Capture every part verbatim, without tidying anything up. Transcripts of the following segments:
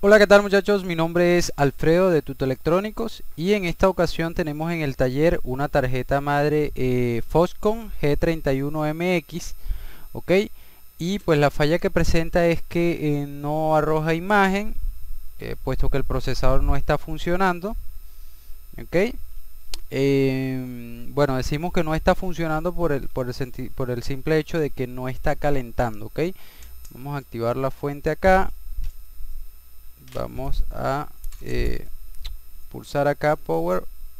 Hola, ¿qué tal muchachos? Mi nombre es Alfredo de Tuto Electrónicos y en esta ocasión tenemos en el taller una tarjeta madre eh, Foxconn G treinta y uno M X, ok, y pues la falla que presenta es que eh, no arroja imagen, eh, puesto que el procesador no está funcionando, ok. Eh, bueno, decimos que no está funcionando por el, por el, por el simple hecho de que no está calentando, ok. Vamos a activar la fuente acá. Vamos a eh, pulsar acá power,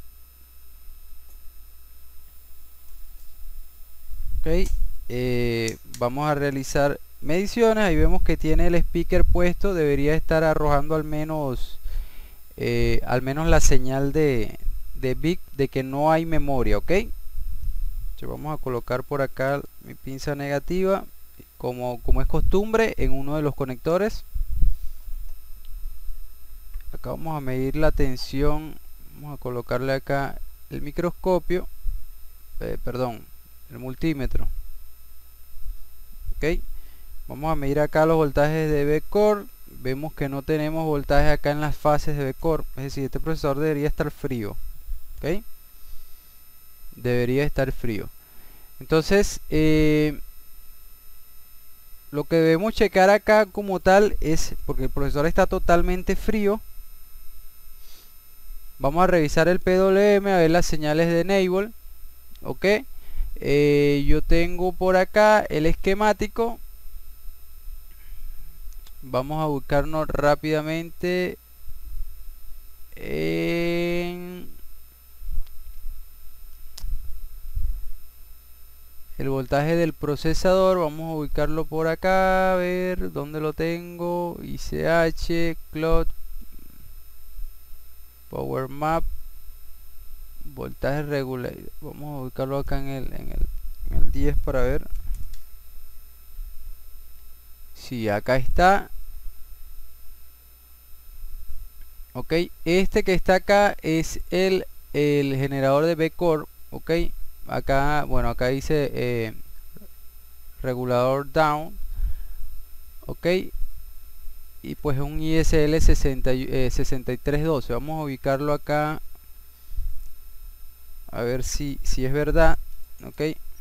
ok. Eh, vamos a realizar mediciones. Ahí vemos que tiene el speaker puesto, debería estar arrojando al menos eh, al menos la señal de, de bit de que no hay memoria, ok. Entonces vamos a colocar por acá mi pinza negativa como, como es costumbre en uno de los conectores. Acá vamos a medir la tensión, vamos a colocarle acá el microscopio, eh, perdón, el multímetro, ok. Vamos a medir acá los voltajes de V-Core. Vemos que no tenemos voltaje acá en las fases de V-Core, es decir, este procesador debería estar frío, ok, debería estar frío. Entonces eh, lo que debemos checar acá como tal es, porque el procesador está totalmente frío, vamos a revisar el P W M a ver las señales de enable, ok. Eh, yo tengo por acá el esquemático. Vamos a buscarnos rápidamente en el voltaje del procesador. Vamos a ubicarlo por acá, a ver dónde lo tengo. I C H, Cloud, Power Map, voltaje regular. Vamos a ubicarlo acá en el, en el, en el diez para ver. Sí, acá está. Ok, este que está acá es el, el generador de V-Core, ok. Acá, bueno, acá dice eh, regulador down, ok, y pues un I S L sesenta, eh, sesenta y tres doce. Vamos a ubicarlo acá a ver si, si es verdad, ok.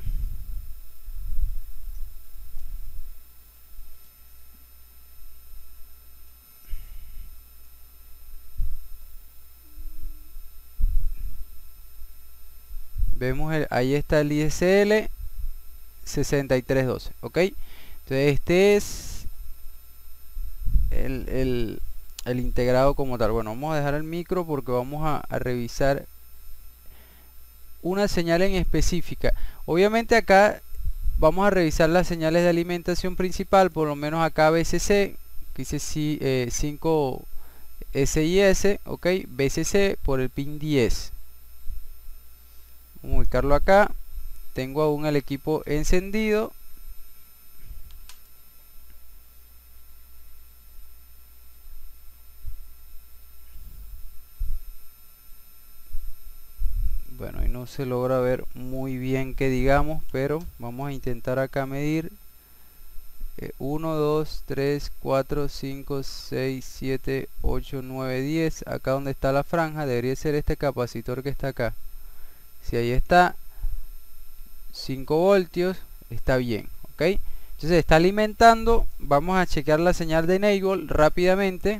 Vemos el, ahí está el I S L sesenta y tres doce, ok. Entonces este es el, el, el integrado como tal. Bueno, vamos a dejar el micro porque vamos a, a revisar una señal en específica. Obviamente acá vamos a revisar las señales de alimentación principal, por lo menos acá B C C, que dice eh, cinco S I S, ok, B C C por el pin diez. Vamos a ubicarlo acá. Tengo aún el equipo encendido. Bueno, y no se logra ver muy bien que digamos, pero vamos a intentar acá medir eh, uno, dos, tres, cuatro, cinco, seis, siete, ocho, nueve, diez. Acá donde está la franja debería ser este capacitor que está acá. Si ahí está, cinco voltios, está bien, ok. Entonces está alimentando. Vamos a chequear la señal de enable rápidamente.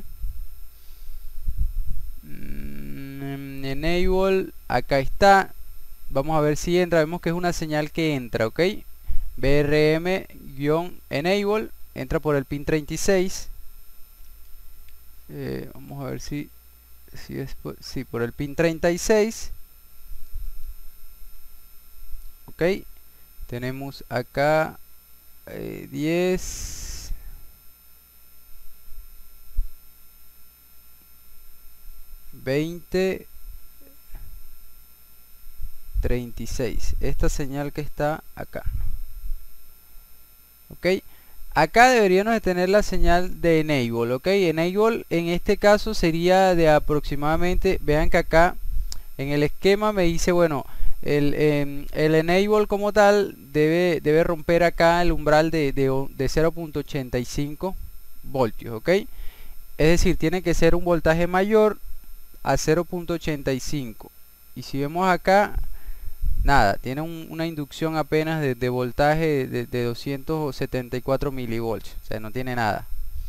mm, enable, acá está. Vamos a ver si entra. Vemos que es una señal que entra, ok. B R M-enable entra por el pin treinta y seis. eh, vamos a ver si si es por, sí, por el pin treinta y seis, ok. Tenemos acá eh, diez, veinte, treinta y seis. Esta señal que está acá, ok. Acá deberíamos de tener la señal de enable, ok. Enable en este caso sería de aproximadamente, vean que acá en el esquema me dice, bueno, el, eh, el enable como tal debe, debe romper acá el umbral de, de, de cero punto ochenta y cinco voltios, ok. Es decir, tiene que ser un voltaje mayor a cero punto ochenta y cinco. Y si vemos acá, nada, tiene un, una inducción apenas de, de voltaje de, de doscientos setenta y cuatro milivolts. O sea, no tiene nada.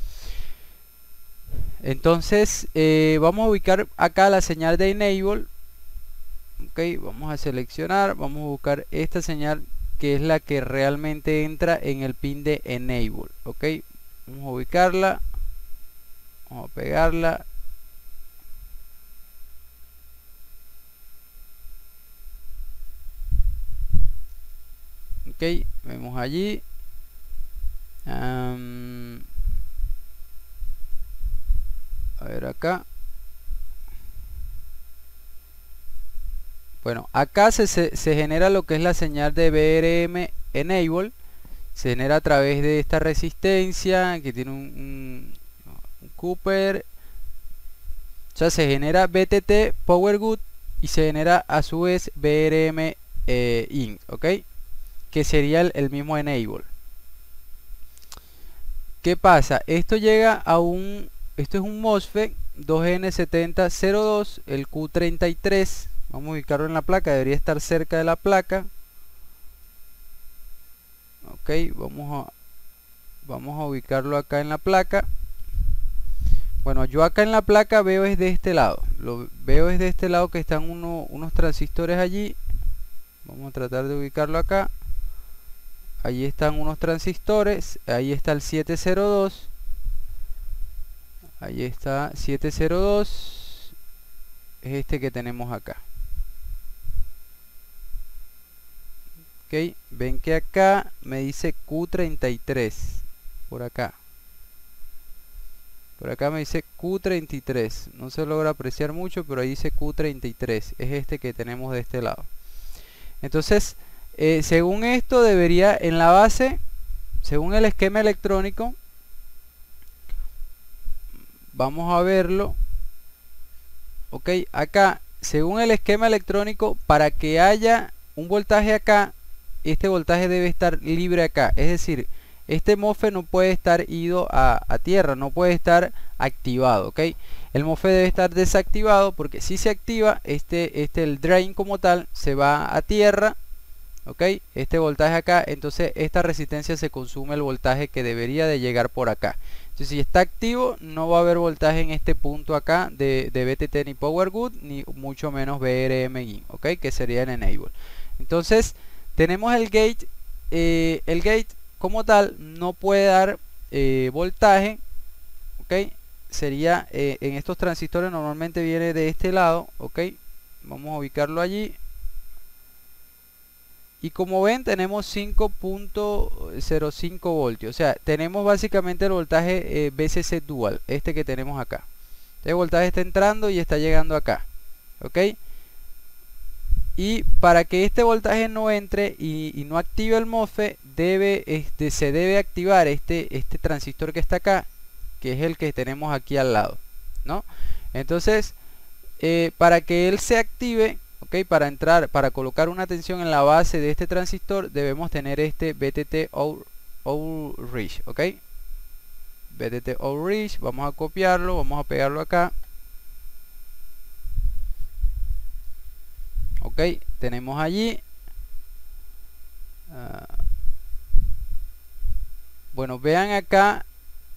Entonces, eh, vamos a ubicar acá la señal de enable. Ok, vamos a seleccionar, vamos a buscar esta señal que es la que realmente entra en el pin de enable. Ok, vamos a ubicarla, vamos a pegarla. Ok, vemos allí. Um, a ver acá. Bueno, acá se, se, se genera lo que es la señal de B R M enable. Se genera a través de esta resistencia que tiene un, un, un Cooper. O sea, se genera B T T Power Good y se genera a su vez B R M eh, in, ¿ok? Que sería el, el mismo enable. ¿Qué pasa? Esto llega a un, esto es un MOSFET dos N setenta cero dos, el Q treinta y tres. Vamos a ubicarlo en la placa, debería estar cerca de la placa. Ok, vamos a, vamos a ubicarlo acá en la placa. Bueno, yo acá en la placa veo es de este lado. Lo veo es de este lado que están uno, unos transistores allí. Vamos a tratar de ubicarlo acá. Allí están unos transistores. Ahí está el siete cero dos. Ahí está siete cero dos. Es este que tenemos acá. Ok, ven que acá me dice Q treinta y tres. Por acá. Por acá me dice Q treinta y tres. No se logra apreciar mucho, pero ahí dice Q treinta y tres. Es este que tenemos de este lado. Entonces, eh, según esto debería en la base, según el esquema electrónico, vamos a verlo. Ok, acá, según el esquema electrónico, para que haya un voltaje acá, este voltaje debe estar libre acá. Es decir, este MOSFET no puede estar ido a, a tierra, no puede estar activado, ¿ok? El MOSFET debe estar desactivado porque si se activa, este, este el drain como tal se va a tierra, ¿ok? Este voltaje acá, entonces esta resistencia se consume el voltaje que debería de llegar por acá. Entonces si está activo, no va a haber voltaje en este punto acá de, de B T T ni Power Good, ni mucho menos B R M in, ¿ok? Que sería el enable. Entonces tenemos el gate, eh, el gate como tal no puede dar eh, voltaje, ok, sería eh, en estos transistores normalmente viene de este lado, ok, vamos a ubicarlo allí y como ven tenemos cinco punto cero cinco voltios, o sea tenemos básicamente el voltaje eh, V C C dual, este que tenemos acá. Este voltaje está entrando y está llegando acá, ok. Y para que este voltaje no entre y, y no active el MOSFET, debe, este, se debe activar este, este transistor que está acá, que es el que tenemos aquí al lado, ¿no? Entonces, eh, para que él se active, ¿ok? Para entrar, para colocar una tensión en la base de este transistor, debemos tener este B T T outreach, ¿ok? B T T outreach, vamos a copiarlo, vamos a pegarlo acá. Ok, tenemos allí uh, bueno, vean acá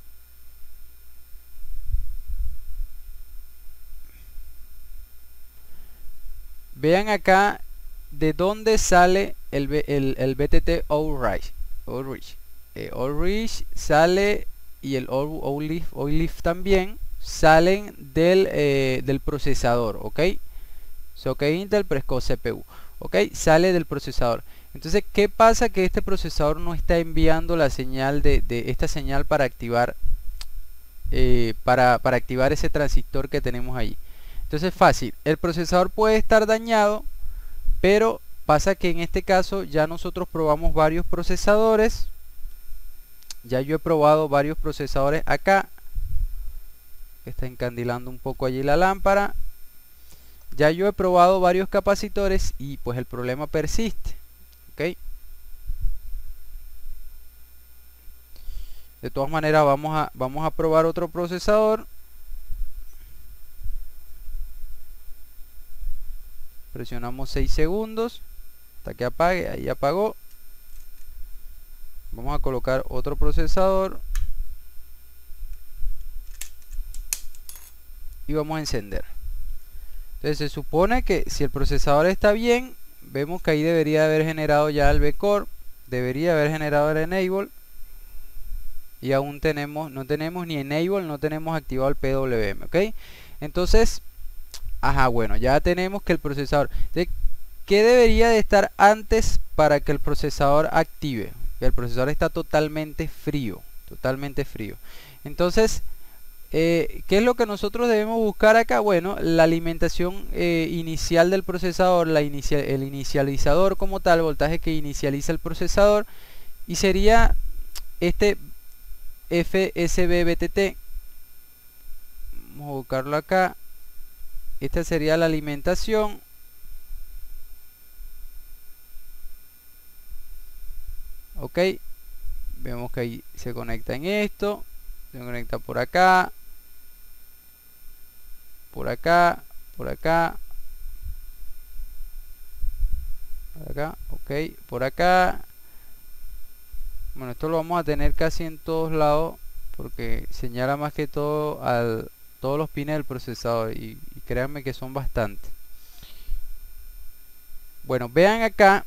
vean acá de dónde sale el, el, el B T T outreach outreach eh, outreach sale y el outlift outlift también salen del, eh, del procesador, ok. Socket Intel Presco C P U, ok, sale del procesador. Entonces, ¿qué pasa? Que este procesador no está enviando la señal de, de esta señal para activar eh, para, para activar ese transistor que tenemos ahí. Entonces, fácil, el procesador puede estar dañado, pero pasa que en este caso ya nosotros probamos varios procesadores. Ya yo he probado varios procesadores acá. Está encandilando un poco allí la lámpara. Ya yo he probado varios capacitores y pues el problema persiste, ¿ok? De todas maneras vamos a, vamos a probar otro procesador. presionamos seis segundos hasta que apague. Ahí apagó. Vamos a colocar otro procesador y vamos a encender. Entonces se supone que si el procesador está bien, vemos que ahí debería haber generado ya el V-Core, debería haber generado el Enable, y aún tenemos no tenemos ni Enable, no tenemos activado el P W M, ¿ok? Entonces, ajá, bueno, ya tenemos que el procesador, ¿de qué debería de estar antes para que el procesador active? El procesador está totalmente frío, totalmente frío. Entonces, Eh, ¿qué es lo que nosotros debemos buscar acá? Bueno, la alimentación eh, inicial del procesador, la inicia el inicializador como tal, voltaje que inicializa el procesador, y sería este F S B B T T. Vamos a buscarlo acá. Esta sería la alimentación. Ok, vemos que ahí se conecta en esto, se conecta por acá, por acá, por acá, por acá, ok, por acá. Bueno, esto lo vamos a tener casi en todos lados porque señala más que todo a todos los pines del procesador, y, y créanme que son bastantes. Bueno, vean acá,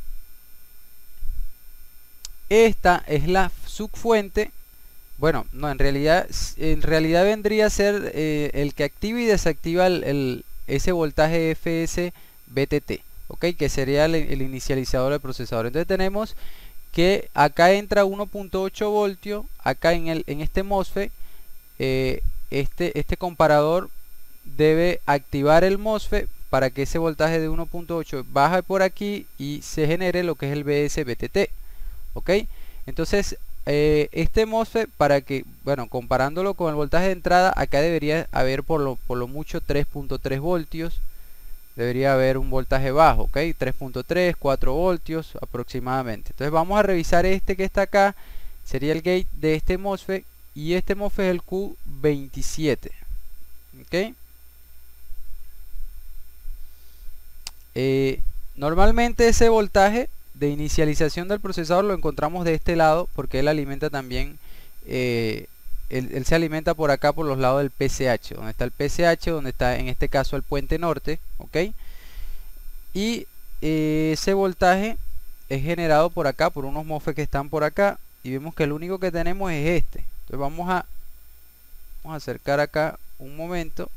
esta es la subfuente. Bueno, no, en realidad en realidad vendría a ser eh, el que activa y desactiva el, el, ese voltaje F S B T T, ok, que sería el, el inicializador del procesador. Entonces tenemos que acá entra uno punto ocho voltios, acá en, el, en este MOSFET, eh, este, este comparador debe activar el MOSFET para que ese voltaje de uno punto ocho baje por aquí y se genere lo que es el V S B T T, ok. Entonces Eh, este MOSFET, para que, bueno, comparándolo con el voltaje de entrada, acá debería haber por lo, por lo mucho tres punto tres voltios, debería haber un voltaje bajo, ok, tres punto tres, cuatro voltios aproximadamente. Entonces vamos a revisar este que está acá, sería el gate de este MOSFET, y este MOSFET es el Q veintisiete, ok. Eh, normalmente ese voltaje de inicialización del procesador lo encontramos de este lado, porque él alimenta también, eh, él, él se alimenta por acá por los lados del P C H, donde está el P C H, donde está en este caso el puente norte, ok, y eh, ese voltaje es generado por acá por unos MOSFET que están por acá, y vemos que el único que tenemos es este. Entonces vamos a vamos a acercar acá un momento.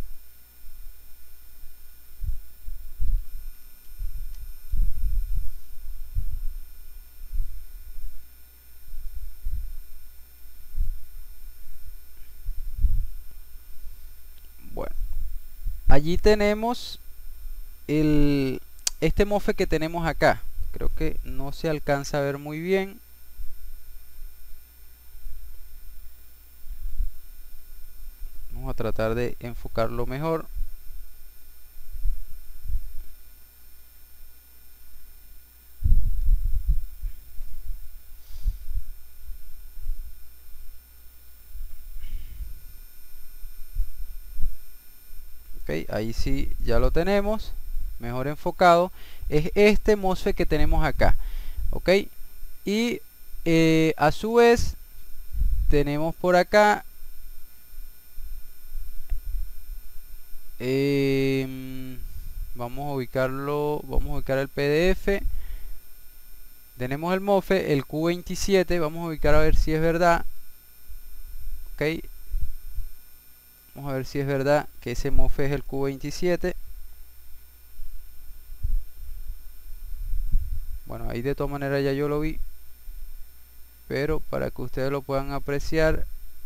Bueno, allí tenemos el, este MOSFET que tenemos acá. Creo que no se alcanza a ver muy bien. Vamos a tratar de enfocarlo mejor. Ok, ahí sí ya lo tenemos mejor enfocado. Es este MOSFET que tenemos acá, ok, y eh, a su vez tenemos por acá eh, vamos a ubicarlo, vamos a ubicar el P D F. Tenemos el MOSFET, el Q veintisiete, vamos a ubicar a ver si es verdad, ok. Vamos a ver si es verdad que ese MOSFET es el Q veintisiete. Bueno, ahí de todas maneras ya yo lo vi, pero para que ustedes lo puedan apreciar,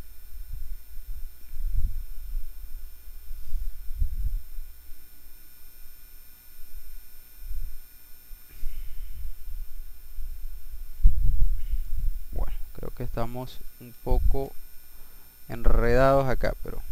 bueno, creo que estamos un poco enredados acá, pero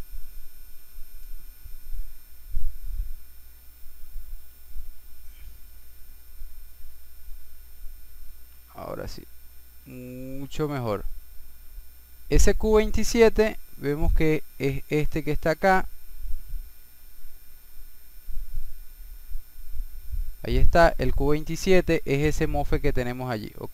ahora sí, mucho mejor. Ese Q veintisiete vemos que es este que está acá, ahí está, el Q veintisiete es ese MOSFET que tenemos allí, ¿ok?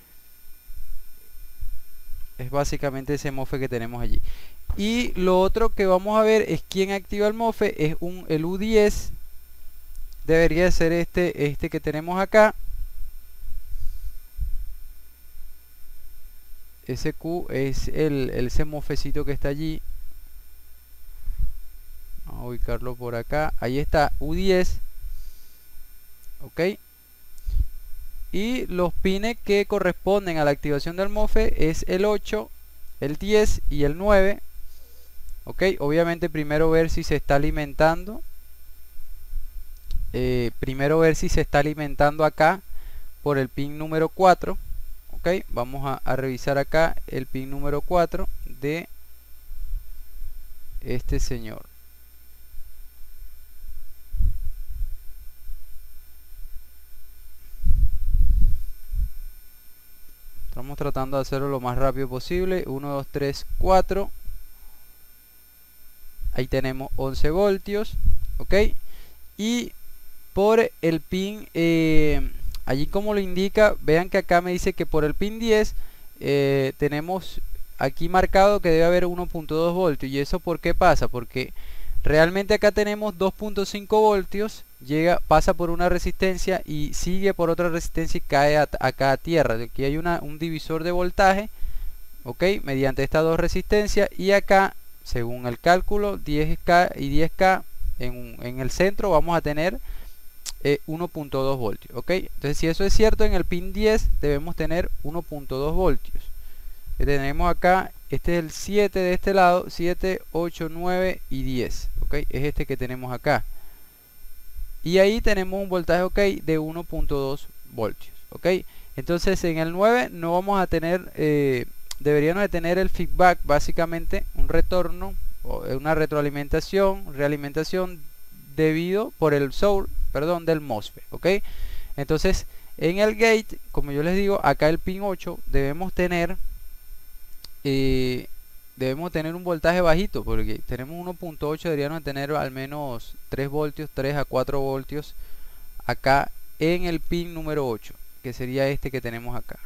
Es básicamente ese MOSFET que tenemos allí. Y lo otro que vamos a ver es quién activa el MOSFET, es un, el U diez, debería ser este, este que tenemos acá. Ese Q es el, el ese MOSFETcito que está allí. Vamos a ubicarlo por acá. Ahí está, U diez. Ok. Y los pines que corresponden a la activación del MOSFET es el ocho, el diez y el nueve. Ok, obviamente primero ver si se está alimentando. Eh, primero ver si se está alimentando acá por el pin número cuatro. Ok, vamos a, a revisar acá el pin número cuatro de este señor. Estamos tratando de hacerlo lo más rápido posible. uno, dos, tres, cuatro. Ahí tenemos once voltios. Ok. Y por el pin, eh, allí como lo indica, vean que acá me dice que por el pin diez eh, tenemos aquí marcado que debe haber uno punto dos voltios. ¿Y eso por qué pasa? Porque realmente acá tenemos dos punto cinco voltios, llega, pasa por una resistencia y sigue por otra resistencia y cae a, acá a tierra. Aquí hay una, un divisor de voltaje, ok, mediante estas dos resistencias, y acá, según el cálculo, diez K y diez K en, en el centro vamos a tener eh, uno punto dos voltios, ok. Entonces, si eso es cierto, en el pin diez debemos tener uno punto dos voltios. Tenemos acá, este es el siete de este lado, siete, ocho, nueve y diez, ok, es este que tenemos acá. Y ahí tenemos un voltaje, ok, de uno punto dos voltios, ok. Entonces en el nueve no vamos a tener, eh, deberíamos de tener el feedback, básicamente un retorno, o una retroalimentación, realimentación debido por el source, perdón, del MOSFET, ok. Entonces en el gate, como yo les digo, acá el pin ocho debemos tener Eh, debemos tener un voltaje bajito, porque tenemos uno punto ocho, deberíamos tener al menos tres voltios, tres a cuatro voltios acá en el pin número ocho, que sería este que tenemos acá.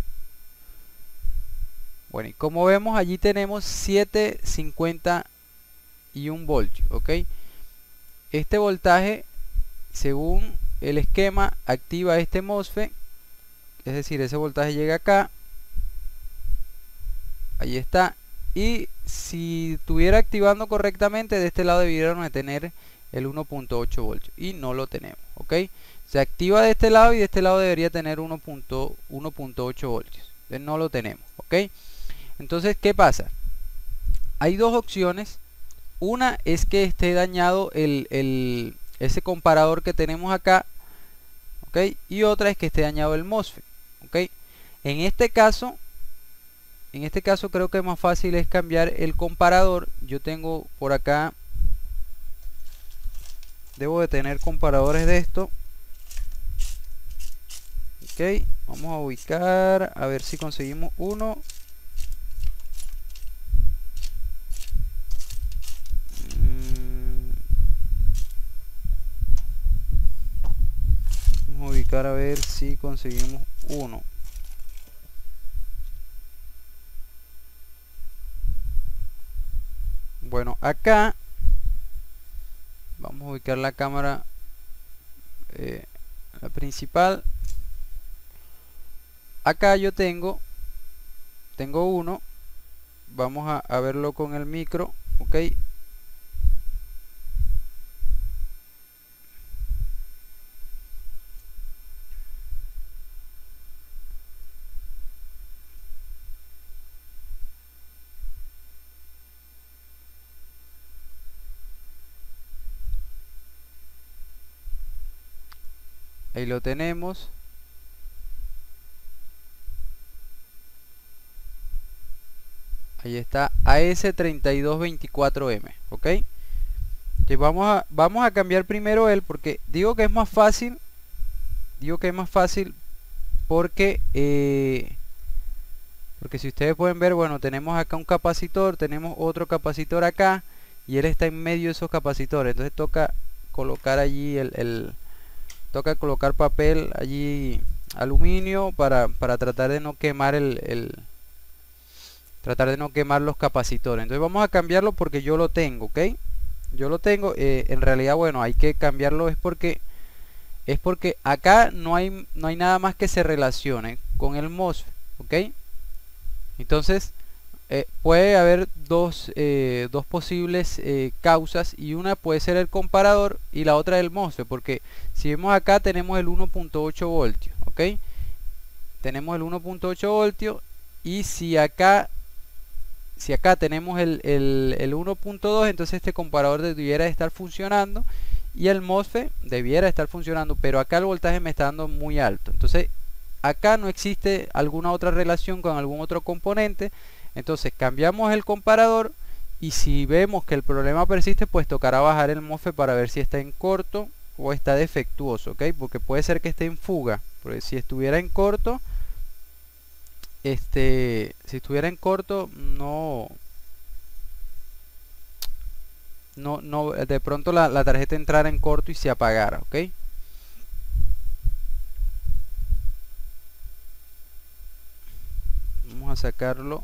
Bueno, y como vemos allí tenemos siete cincuenta y un voltios, ok. Este voltaje, según el esquema, activa este MOSFET, es decir, ese voltaje llega acá. Ahí está. Y si estuviera activando correctamente, de este lado debiéramos de tener el uno punto ocho voltios. Y no lo tenemos. ¿Ok? Se activa de este lado y de este lado debería tener uno punto ocho voltios. Entonces no lo tenemos. ¿Ok? Entonces, ¿qué pasa? Hay dos opciones. Una es que esté dañado el, el, ese comparador que tenemos acá. ¿Ok? Y otra es que esté dañado el MOSFET. ¿Ok? En este caso... En este caso creo que más fácil es cambiar el comparador. Yo tengo por acá, debo de tener comparadores de esto. Ok, vamos a ubicar, a ver si conseguimos uno. Vamos a ubicar a ver si conseguimos uno. Bueno, acá vamos a ubicar la cámara, eh, la principal. Acá yo tengo tengo uno. Vamos a, a verlo con el micro, ok. Ahí lo tenemos. Ahí está, A S treinta y dos veinticuatro M, ok. Entonces vamos a, vamos a cambiar primero él, porque digo que es más fácil. Digo que es más fácil porque eh, porque si ustedes pueden ver, bueno, tenemos acá un capacitor, tenemos otro capacitor acá, y él está en medio de esos capacitores. Entonces toca colocar allí el, el toca colocar papel allí, aluminio, para, para tratar de no quemar el, el tratar de no quemar los capacitores. Entonces vamos a cambiarlo porque yo lo tengo, ¿ok? Yo lo tengo. Eh, en realidad, bueno, hay que cambiarlo es porque es porque acá no hay no hay nada más que se relacione con el MOSFET, ¿ok? Entonces eh, puede haber dos, eh, dos posibles eh, causas, y una puede ser el comparador y la otra el MOSFET, porque si vemos acá tenemos el uno punto ocho voltios, ¿ok? Tenemos el uno punto ocho voltios, y si acá si acá tenemos el, el, el uno punto dos, entonces este comparador debiera estar funcionando y el MOSFET debiera estar funcionando, pero acá el voltaje me está dando muy alto. Entonces acá no existe alguna otra relación con algún otro componente. Entonces cambiamos el comparador, y si vemos que el problema persiste, pues tocará bajar el MOSFET para ver si está en corto o está defectuoso, ¿ok? Porque puede ser que esté en fuga, porque si estuviera en corto, este, si estuviera en corto, no, no, no, de pronto la, la tarjeta entrara en corto y se apagara, ¿ok? Vamos a sacarlo.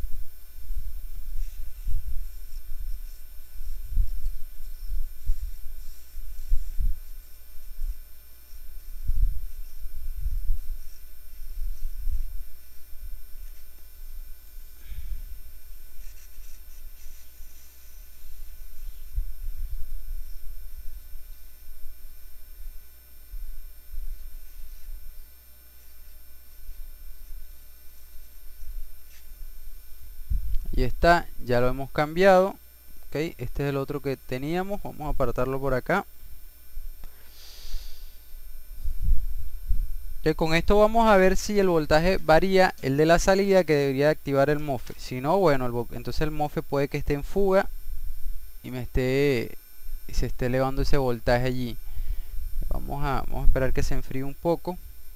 Y está, ya lo hemos cambiado, ok. Este es el otro que teníamos, vamos a apartarlo por acá. Que con esto vamos a ver si el voltaje varía el de la salida, que debería activar el MOSFET. Si no, bueno, el, entonces el MOSFET puede que esté en fuga y me esté y se esté elevando ese voltaje allí. Vamos a, vamos a esperar que se enfríe un poco.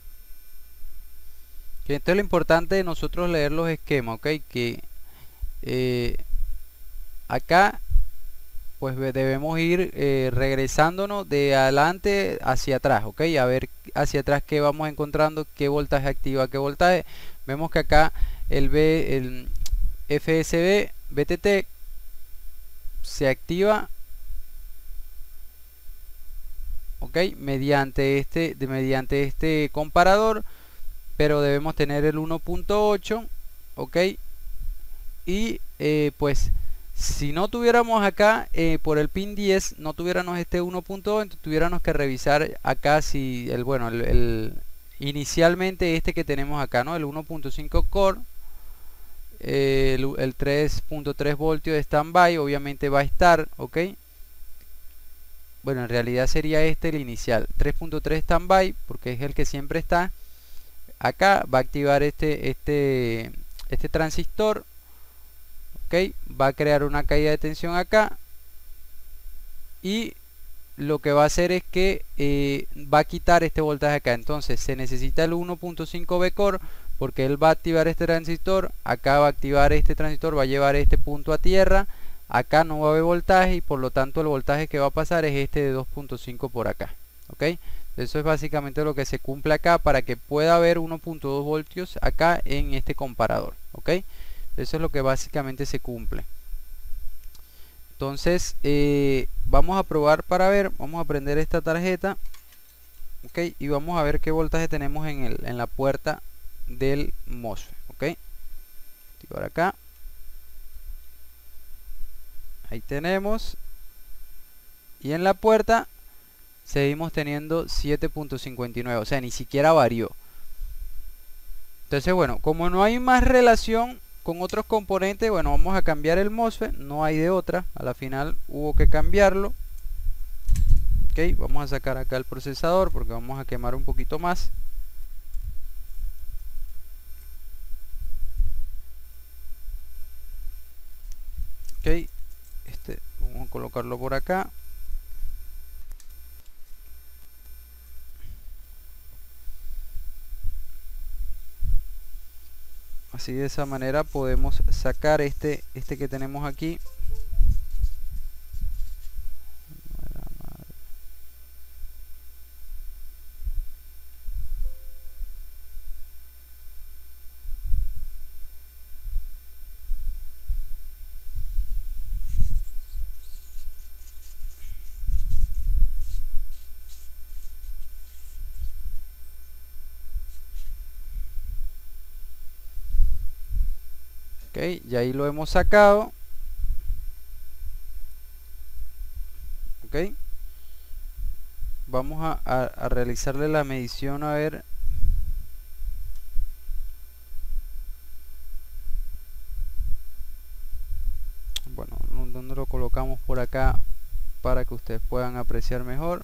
Que entonces lo importante de nosotros leer los esquemas, ok, que eh, acá pues debemos ir eh, regresándonos de adelante hacia atrás, ok, a ver hacia atrás qué vamos encontrando, qué voltaje activa, qué voltaje. Vemos que acá el B, el F S B B T T se activa, ok, mediante este de, mediante este comparador, pero debemos tener el uno punto ocho, ok, y eh, pues si no tuviéramos acá eh, por el pin diez, no tuviéramos este uno punto dos, entonces tuviéramos que revisar acá si el bueno el, el inicialmente este que tenemos acá, no, el uno punto cinco core, eh, el, el tres punto tres voltios de standby obviamente va a estar, ok. Bueno, en realidad sería este el inicial, tres punto tres standby, porque es el que siempre está acá. Va a activar este este este transistor, ok, va a crear una caída de tensión acá, y lo que va a hacer es que eh, va a quitar este voltaje acá. Entonces se necesita el uno punto cinco B core, porque él va a activar este transistor, acá va a activar este transistor, va a llevar este punto a tierra, acá no va a haber voltaje, y por lo tanto el voltaje que va a pasar es este de dos punto cinco por acá, ok. Eso es básicamente lo que se cumple acá para que pueda haber uno punto dos voltios acá en este comparador, ok. Eso es lo que básicamente se cumple. Entonces eh, vamos a probar para ver, vamos a prender esta tarjeta, ok, y vamos a ver qué voltaje tenemos en, el, en la puerta del MOSFET, ok. Activar acá, ahí tenemos, y en la puerta seguimos teniendo siete punto cincuenta y nueve, o sea, ni siquiera varió. Entonces, bueno, como no hay más relación con otros componentes, bueno, vamos a cambiar el MOSFET, no hay de otra, a la final hubo que cambiarlo, ok. Vamos a sacar acá el procesador porque vamos a quemar un poquito más. Ok, este vamos a colocarlo por acá. Así, de esa manera podemos sacar este este que tenemos aquí. Ok, y ahí lo hemos sacado. Ok, vamos a, a, a realizarle la medición a ver. Bueno, ¿dónde lo colocamos? Por acá para que ustedes puedan apreciar mejor.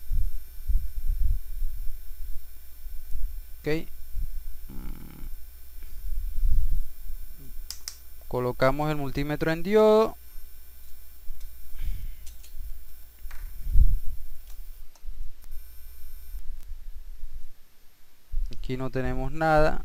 Ok, mm, colocamos el multímetro en diodo. Aquí no tenemos nada.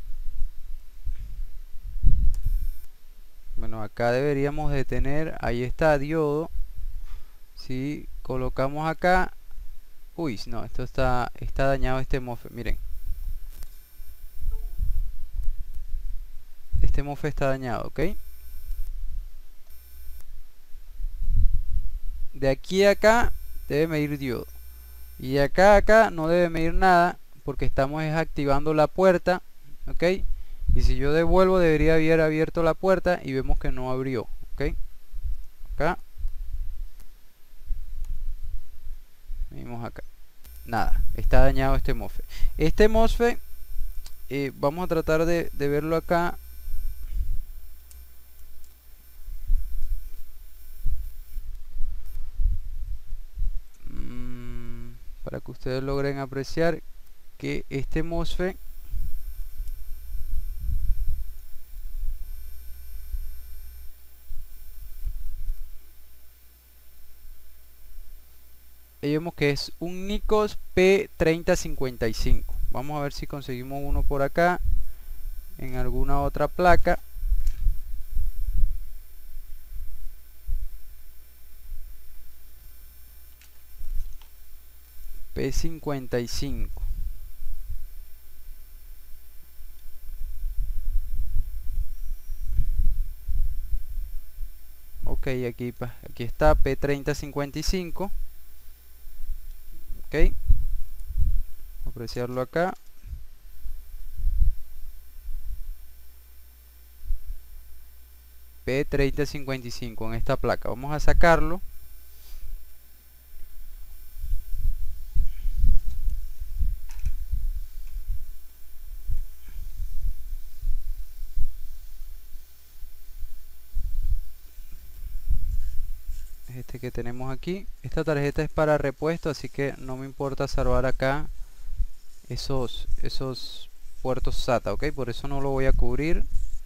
Bueno, acá deberíamos de tener, ahí está, diodo. Si colocamos acá, uy, no, esto está, está dañado este MOSFET, miren. Este MOSFET está dañado, ¿ok? De aquí a acá debe medir diodo. Y de acá a acá no debe medir nada porque estamos activando la puerta, ¿ok? Y si yo devuelvo debería haber abierto la puerta y vemos que no abrió, ¿ok? Acá. Vimos acá. Nada, está dañado este MOSFET. Este MOSFET, eh, vamos a tratar de, de verlo acá. Mm, para que ustedes logren apreciar que este MOSFET ahí vemos que es un Nikos P treinta cincuenta y cinco. Vamos a ver si conseguimos uno por acá en alguna otra placa. P cincuenta y cinco. Ok, aquí, aquí está P treinta cincuenta y cinco. Ok, apreciarlo acá. P treinta cincuenta y cinco en esta placa. Vamos a sacarlo. Este que tenemos aquí. Esta tarjeta es para repuesto, así que no me importa salvar acá esos, esos puertos SATA, ok, por eso no lo voy a cubrir.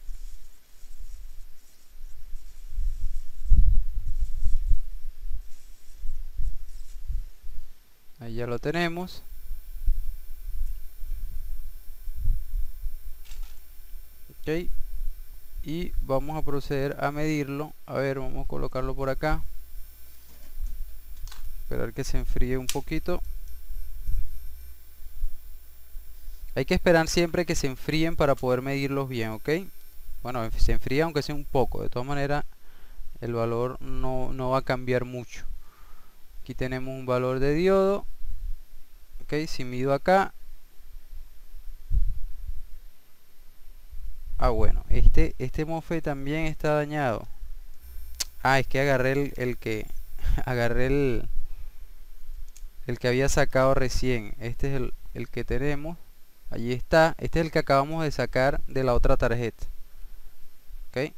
Ahí ya lo tenemos. Ok, y vamos a proceder a medirlo. A ver, vamos a colocarlo por acá. Esperar que se enfríe un poquito. Hay que esperar siempre que se enfríen para poder medirlos bien, ok. Bueno, se enfría aunque sea un poco. De todas maneras, el valor no, no va a cambiar mucho. Aquí tenemos un valor de diodo. Ok, si mido acá. Ah, bueno, este, este MOSFET también está dañado. Ah, es que agarré el, el que agarré el, el que había sacado recién. Este es el, el que tenemos. Allí está. Este es el que acabamos de sacar de la otra tarjeta. Ok.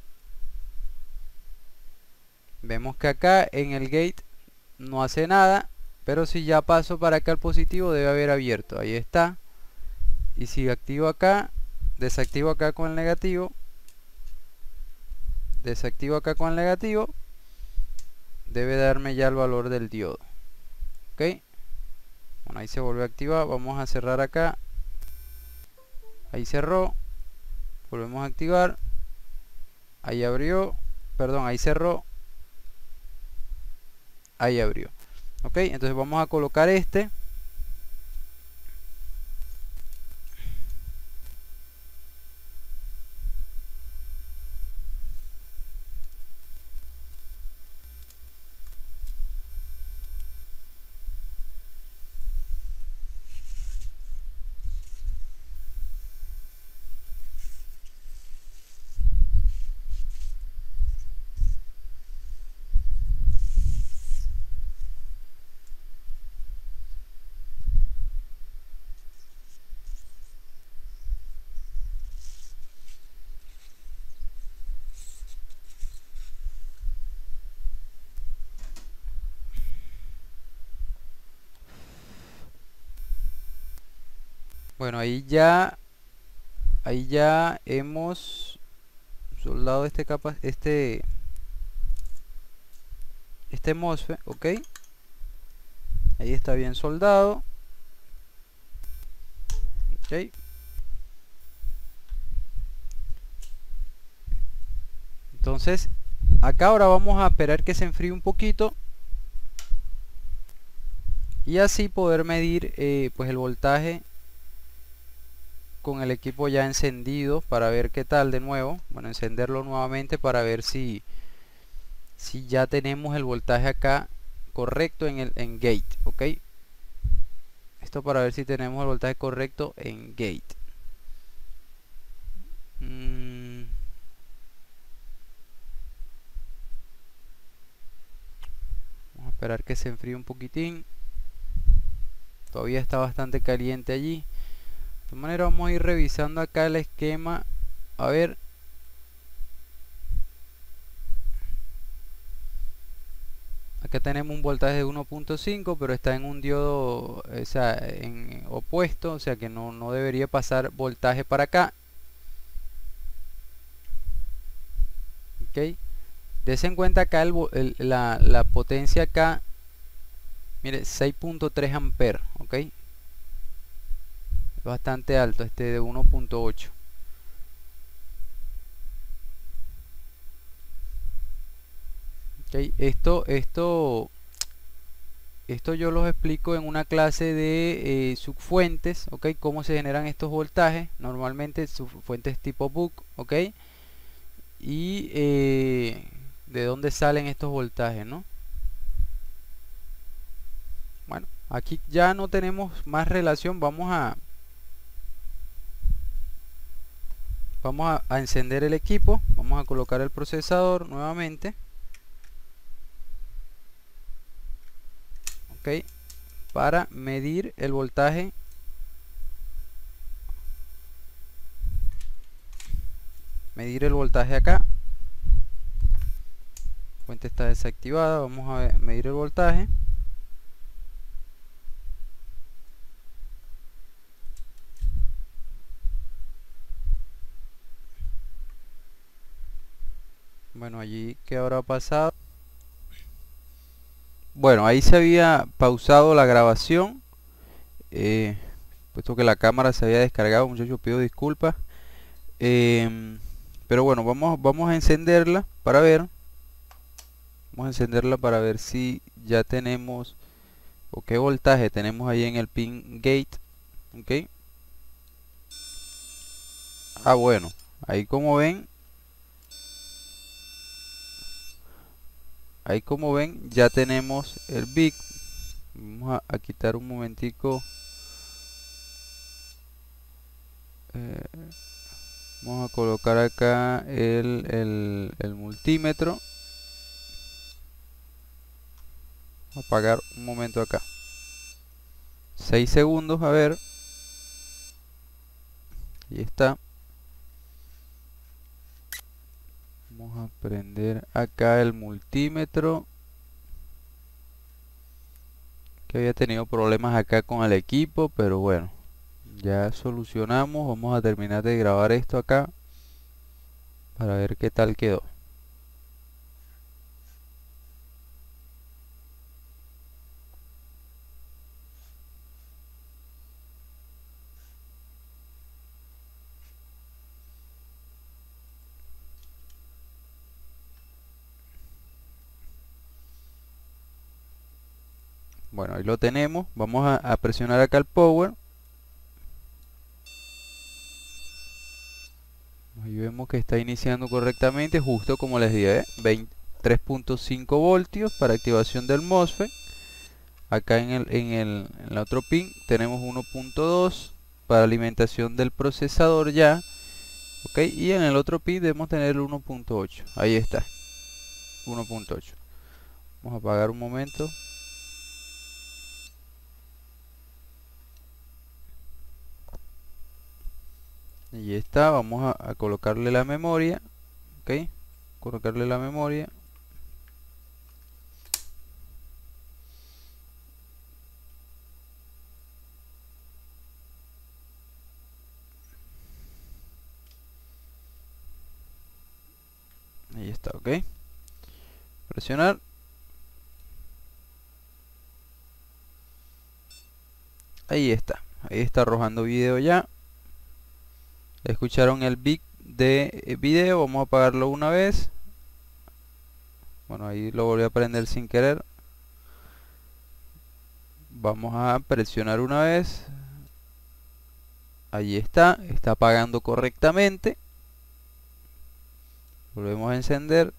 Vemos que acá en el gate no hace nada. Pero si ya paso para acá el positivo debe haber abierto. Ahí está. Y si activo acá, desactivo acá con el negativo. Desactivo acá con el negativo. Debe darme ya el valor del diodo. Ok. Bueno, ahí se volvió a activar. Vamos a cerrar acá. Ahí cerró. Volvemos a activar. Ahí abrió. Perdón, ahí cerró. Ahí abrió. Ok, entonces vamos a colocar este. Bueno, ahí ya ahí ya hemos soldado este capa este este MOSFET, ok. Ahí está bien soldado, ok. Entonces acá ahora vamos a esperar que se enfríe un poquito y así poder medir eh, pues el voltaje con el equipo ya encendido para ver qué tal de nuevo. Bueno, encenderlo nuevamente para ver si si ya tenemos el voltaje acá correcto en el en gate, ok. Esto para ver si tenemos el voltaje correcto en gate. mm. Vamos a esperar que se enfríe un poquitín. Todavía está bastante caliente allí. De todas maneras vamos a ir revisando acá el esquema. A ver. Acá tenemos un voltaje de uno punto cinco, pero está en un diodo, o sea, en opuesto, o sea que no, no debería pasar voltaje para acá. Ok. Dese en cuenta acá el, el, la, la potencia acá. Mire, seis punto tres amperes, ok. Bastante alto, este de uno punto ocho. Okay, esto, esto, esto yo los explico en una clase de eh, subfuentes, ok, cómo se generan estos voltajes, normalmente subfuentes tipo buck, ok, y eh, de dónde salen estos voltajes, ¿no? Bueno, aquí ya no tenemos más relación, vamos a vamos a, a encender el equipo, vamos a colocar el procesador nuevamente, ok, para medir el voltaje. Medir el voltaje acá. La fuente está desactivada, vamos a medir el voltaje. Bueno, allí ¿qué habrá pasado? Bueno, ahí se había pausado la grabación, eh, puesto que la cámara se había descargado. Muchachos, pido disculpas. Eh, pero bueno, vamos, vamos a encenderla para ver. Vamos a encenderla para ver si ya tenemos o qué voltaje tenemos ahí en el pin gate. Ok. Ah, bueno, ahí como ven, ahí como ven ya tenemos el big. Vamos a, a quitar un momentico. Eh, vamos a colocar acá el, el, el multímetro. Apagar un momento acá. seis segundos, a ver. Ahí está. Vamos a prender acá el multímetro, que había tenido problemas acá con el equipo, pero bueno, ya solucionamos. Vamos a terminar de grabar esto acá para ver qué tal quedó. Bueno, ahí lo tenemos. Vamos a, a presionar acá el power. Ahí vemos que está iniciando correctamente, justo como les dije, ¿eh? tres punto cinco voltios para activación del MOSFET. Acá en el, en el, en el otro pin tenemos uno punto dos para alimentación del procesador ya, ok, y en el otro pin debemos tener el uno punto ocho. Ahí está, uno punto ocho. Vamos a apagar un momento. Y está, vamos a, a colocarle la memoria, ok, colocarle la memoria. Ahí está, ok. Presionar. Ahí está. Ahí está arrojando video ya. Escucharon el bit de video. Vamos a apagarlo una vez. Bueno, ahí lo volví a prender sin querer. Vamos a presionar una vez. Ahí está. Está apagando correctamente. Volvemos a encender.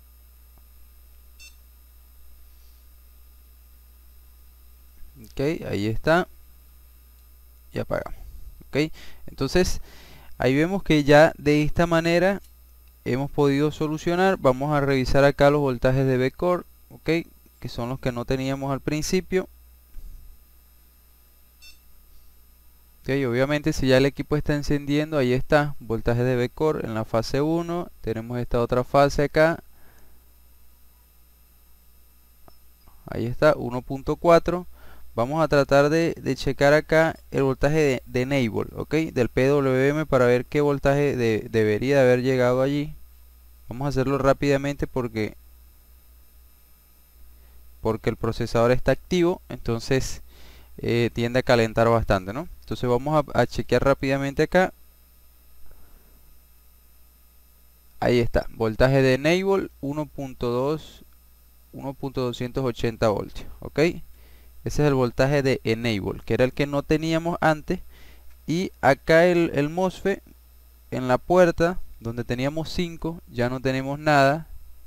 Ok, ahí está. Y apagamos. Ok, entonces ahí vemos que ya de esta manera hemos podido solucionar. Vamos a revisar acá los voltajes de V-Core, ok, que son los que no teníamos al principio. Ok, obviamente si ya el equipo está encendiendo, ahí está, voltaje de V-Core en la fase uno. Tenemos esta otra fase acá. Ahí está, uno punto cuatro. Vamos a tratar de, de checar acá el voltaje de, de Enable, ok, del P W M, para ver qué voltaje de, debería de haber llegado allí. Vamos a hacerlo rápidamente porque porque el procesador está activo, entonces eh, tiende a calentar bastante, ¿no? Entonces vamos a, a chequear rápidamente acá. Ahí está, voltaje de Enable uno punto dos, uno punto doscientos ochenta voltios, ok. Ese es el voltaje de Enable, que era el que no teníamos antes. Y acá el, el MOSFET en la puerta donde teníamos cinco, ya no tenemos nada.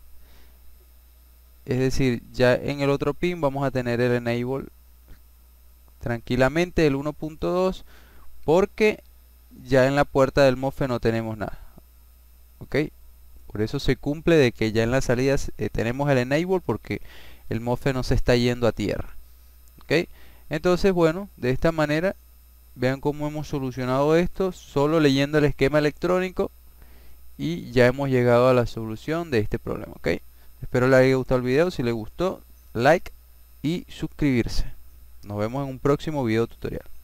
Es decir, ya en el otro pin vamos a tener el Enable tranquilamente, el uno punto dos, porque ya en la puerta del MOSFET no tenemos nada. Ok, por eso se cumple de que ya en las salidas eh, tenemos el Enable, porque el MOSFET no se está yendo a tierra. Ok, entonces bueno, de esta manera vean cómo hemos solucionado esto solo leyendo el esquema electrónico, y ya hemos llegado a la solución de este problema. Ok, espero les haya gustado el video. Si les gustó, like y suscribirse. Nos vemos en un próximo video tutorial.